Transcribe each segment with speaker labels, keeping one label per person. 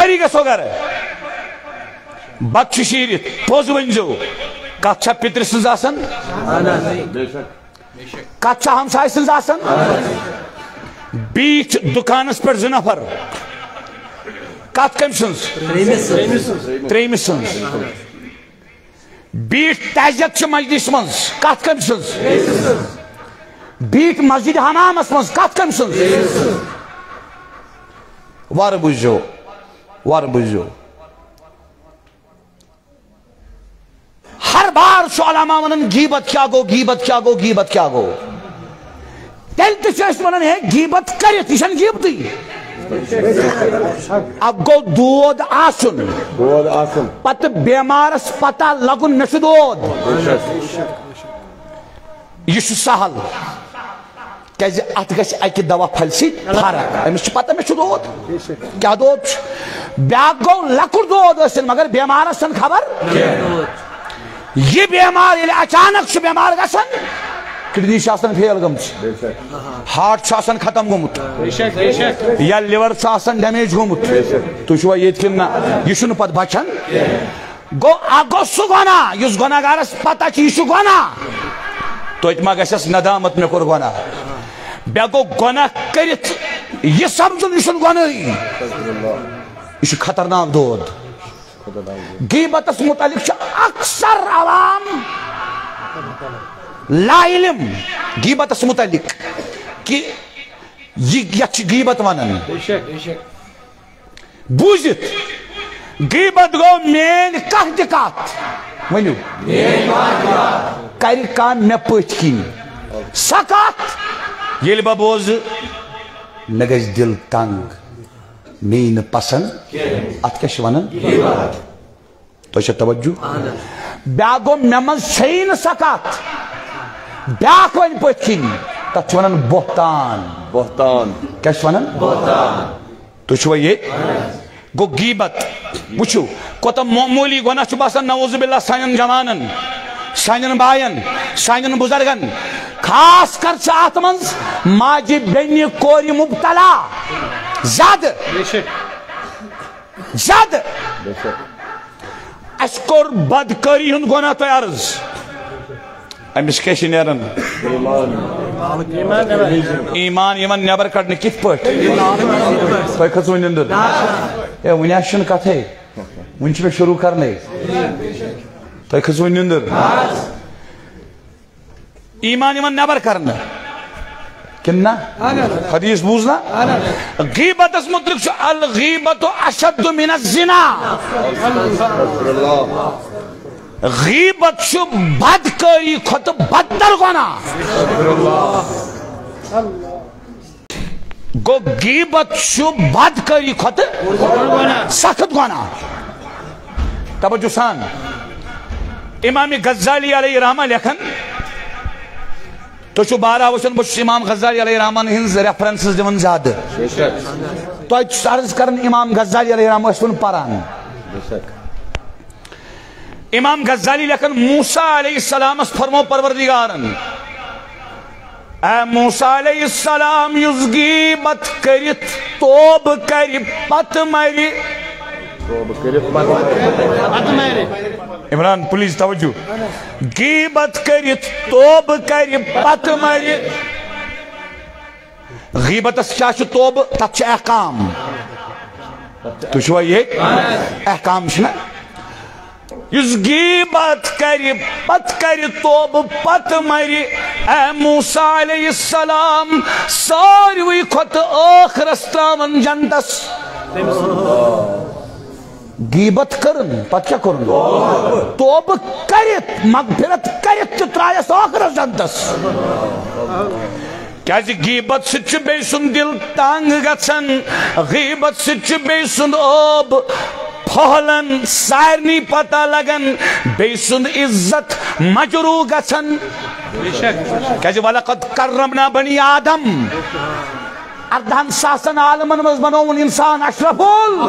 Speaker 1: ساری گژھو گھر بتہٕ چھُ شیٖرِتھ پوٚز ؤنۍزیو کتھ چھا پِترِ سٕنٛز آسان کتھ چھا ہمساے سٕنٛز آسان بیٖٹھ دُکانس پٮ۪ٹھ 2 نفر کتھ کٔمۍ سٕنٛز ترٛیٚیمہِ سٕنٛز بیٖٹھ تعزیت چھِ مجلس منٛز کتھ کٔمۍ سٕنٛز بیٖٹھ مسجد حمامس منٛز کتھ کٔمۍ سٕنٛز وارٕ بوٗزِو ہر بار چھُ علامہ ونان غیبت کیا گو تیٚلہِ تہِ چھِ أسۍ ونان ہے غیبت کٔرِتھ یہِ چھَنہٕ غیبتٕے اب گوٚو دود آسُن پتہٕ بیمارس پتہ لگُن مےٚ چھُ دود یہِ چھُ سہل کیازِ اتھ گژھِ اکہِ دوا پھلہِ سۭتۍ فرق أمِس چھِ پتہ مےٚ چھُ دود کیٛاہ دود چھُ بیٛاکھ گوٚو لۄکُٹ دود ٲسِن مگر بیمارس چھَنہٕ خبر یہ بیمار ییٚلہِ اچانک چھُ بیمار گژھان کڈنی چھِ آسان فیل گٔمٕژ ہارٹ چھُ آسان ختم گوٚمُت یا لِور چھُ آسان ڈیمیج گوٚمُت تُہۍ چھُوا ییٚتہِ کِنہٕ نہ یہِ چھُنہٕ پتہٕ بچان گوٚو اکھ گوٚو سُہ گۄناہ یُس گۄناہ گارس پتہ چھِ یہِ چھُ گۄناہ توتہِ ما گژھٮ۪س ندامت مےٚ کوٚر گۄناہ بیٚیہِ گوٚو گۄناہ کٔرِتھ یہِ سمجھُن یہِ چھُنہٕ گۄنٲہی یہِ چھُ خطرناک دود غیبتس متعلق چھُ اکثر عوام لا علم غیبتس متعلق کہ یتھ چھِ غیبت ونان بوٗزِتھ غیبت گوٚو میٲنۍ کانٛہہ تہِ کتھ ؤنِو کرِ کانٛہہ مےٚ پٔتھۍ کِنۍ سۄ کتھ ییٚلہِ بہٕ بوزٕ مےٚ گژھِ دل تنگ مےٚ یی نہٕ پسنٛد اتھ کیٛاہ چھِ ونان تۄہہِ چھا توجہ بیٛاکھ گوٚو مےٚ منٛز چھیی نہٕ سۄ کتھ بیٛاکھ وَنہِ پٔتھۍ کِنۍ تتھ چھِ ونان بہتان کیٛاہ چھِ ونان تُہۍ چھُوا ییٚتہِ گوٚو غیبت وٕچھِو کوتاہ معموٗلی گۄناہ چھُ باسان نعوذ باللہ سانٮ۪ن جوانن سانٮ۪ن بایَن سانٮ۪ن بُزرگن خاص کر چھِ اتھ منٛز ماجہِ بیٚنہِ کورِ مُبتلا زیادٕ اَسہِ کوٚر بدکٲری ہُنٛد گۄناہ تۄہہِ عرض أمِس کیٛاہ چھِ نیران ایمان یِوان نٮ۪بر کڑنہٕ کِتھ پٲٹھۍ تۄہہِ کھٔژوٕ نِندٕر ہے وُنہِ حظ چھُنہٕ کتھٕے وُنہِ چھُ مےٚ شروٗع کرنے تۄہہِ کھٔژوٕ نِندٕر ایمان یِوان نٮ۪بر کرنہٕ کِنہٕ نہ حدیث بوٗز نا غیبتس متعلق چھُ الغیبتُ اشد من الزنا غیبت چھُ بدکٲری کھۄتہٕ بدتر گۄناہ گوٚو غیبت چھُ بدکٲری کھۄتہٕ سخت گۄناہ توجہ سان امام غزالی علیہ رحمہ لیکھان تُہۍ چھُو بارہ وٕچھان بہٕ چھُس امام غزالی علیہ رحمٰن ہٕنٛز ریفرنسز دِوان زیادٕ تۄہہِ چھُس عرض کران امام غزالی علیہ رحمٰن ٲسۍوُن پران امام غزالی لیکھان موسیٰ علیہ السلامس فرمو پروردگارن اے موسیٰ علیہ السلام یُس غیبت کٔرِتھ توبہٕ کرِ پتہٕ مرِ عمران پلیز توجہ غیبت کرِتھ توبہٕ کرِ پتہٕ مرِ غیبتس کیٛاہ چھُ توبہٕ تتھ چھِ احکام تُہۍ چھُوا ییٚتہِ احکام چھِنہ یُس غیبت کرِ پتہٕ کرِ توبہٕ پتہٕ مرِ اے موسیٰ علیہ السلام ساروٕے کھۄتہٕ ٲخرس تراون جنتس غیبت کرن پتہٕ کیٛاہ کوٚرُن توبہٕ کٔرِتھ مغفرت کٔرِتھ تہِ ترٛایس ٲخرس جنتس کیٛازِ غیبت سۭتۍ چھُ بیٚیہِ سُنٛد دل تنگ گژھان غیبت سۭتۍ چھُ بیٚیہِ سُنٛد ٲب پھہلان سارنٕے پتہ لگان بیٚیہِ سُنٛد عزت مجروح گژھان کیٛازِ وَلَقَدْ کَرَّمْنَا بَنِی آدم 14,000 عالمن منٛز بنووُن انسان اشرف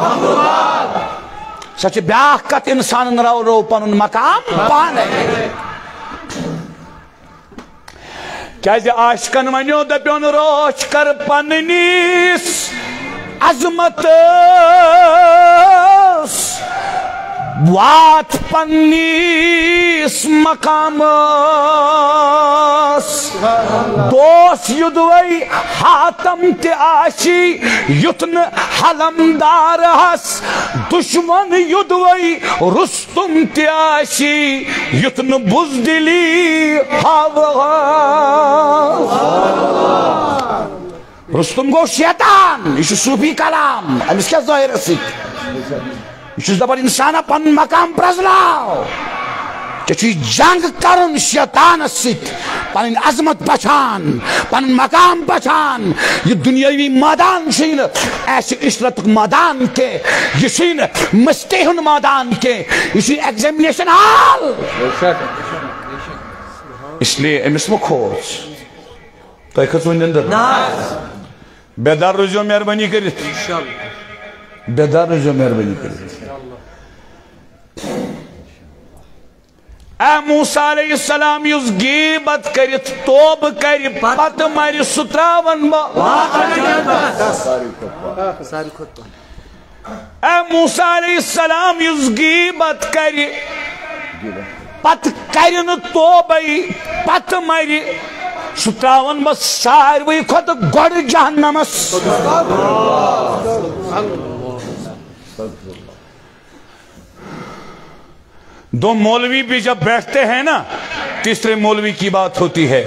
Speaker 1: سۄ چھِ بیٛاکھ کتھ انسانن رو پنُن مقام پانے کیٛازِ عاشقن ونیو دپیون رٲچھ کر پننِس عظمت وات پنیس مقامس دوس یدوئی حاتم تآشی یتن حلمدار ہس دشمن یدوئی رستم تآشی یتن بزدلی رستم گو شیطان یہ صوفی کلام امس کیا ظاہر ست یہ دپان انسان پن مقام پرزلاو کہ جنگ کرن شیطان ست پن عظمت پچھان پن مقام پچھان یہ دنیاوی میدان چھ ایسے عشرت میدان کے یہ مستی ہن میدان کے یہ ایگزامینیشن ہال اس لیے امس مہ کھوژ تہ کھژو نندر بیدار روزو مہربانی کرت بیدار روزو مہربانی کرت اے موسیٰ علیہ السلام یس غیبت کرت توب کر پت مر ستراون اے موسیٰ علیہ السلام یس غیبت کر پت کرن توبئی پت مر ستراون بس ساروی کھت گوڑ جہنمس دو مولوی بھی جب بیٹھتے ہیں نا تیسرے مولوی کی بات ہوتی ہے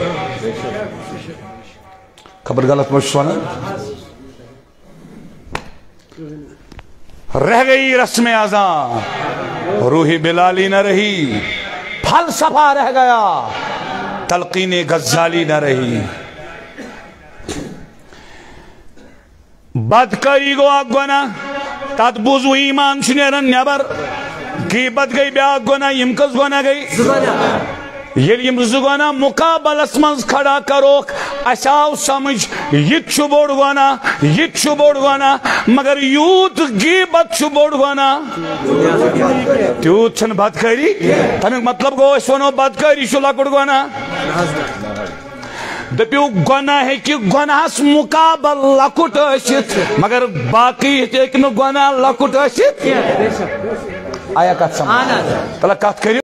Speaker 1: خبر غلط مشوانا رہ گئی رسم اذاں روحی بلالی نہ رہی فلسفہ رہ گیا تلقین غزالی نہ رہی بدکاری گو اک گناہ تات بوزو ایمان چھنیرن نیبر غیبت گئی بیاک گناہ یم کس گناہ گئی یل یم زگناہ مقابلس منز کھڑا کروک اساو سمجھ یہ چھو بوڑ گناہ یہ چھو بوڑ گناہ مگر یوت غیبت چھو بوڑ گناہ تیوت چھن بدکاری تمیک مطلب گو اس ونو بدکاری چھو لکڑ گناہ دپیو گناہ ہے کہ گناہس مقابل لکٹ اشت مگر باقی ایک نو گناہ لکٹ اشت آیا کت سمجھ تلا کت کری